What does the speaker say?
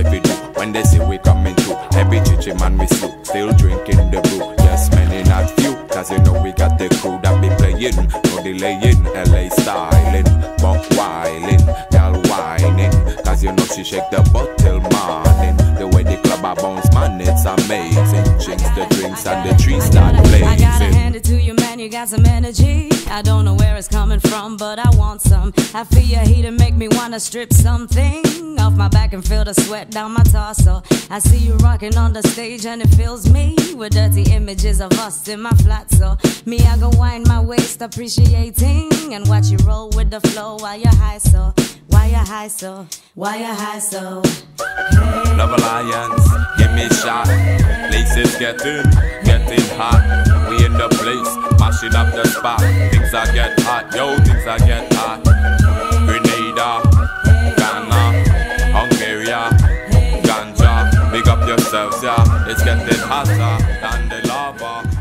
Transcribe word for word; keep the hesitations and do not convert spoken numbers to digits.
try to do when they see we coming through. Every chichi man we slew, still drinking the brew. Yes, many not few, cause you know we got the crew that be playing, no delaying, L A styling, buck wildin', gal whining, cause you know she shake the butt till morning. The way the club a bounce, man, it's amazing. Chinks the drinks and the trees start blazing. I gotta hand it to you, man, you got some energy. I don't know where it's coming from, but I want some. I feel your heat and make me wanna strip something off my back and feel the sweat down my torso. I see you rocking on the stage and it fills me with dirty images of us in my flat. So me, I go wind my waist, appreciating, and watch you roll with the flow while you're high. So why you high so? Why you high so? Hey. Love Alliance, give me a shot. Place is getting, getting hot. We in the place, mashing up the spot. Things are get hot, yo, things are get hot. Grenada, Ghana, Hungary, Ganja. Big up yourselves, yeah. It's getting hotter than the lava.